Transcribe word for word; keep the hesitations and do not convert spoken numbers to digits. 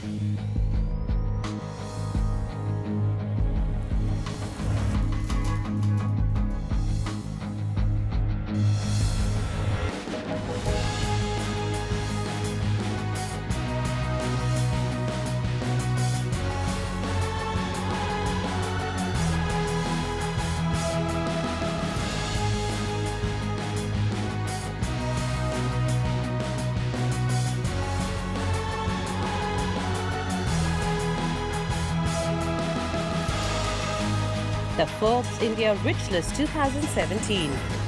The Forbes India Rich List two thousand seventeen.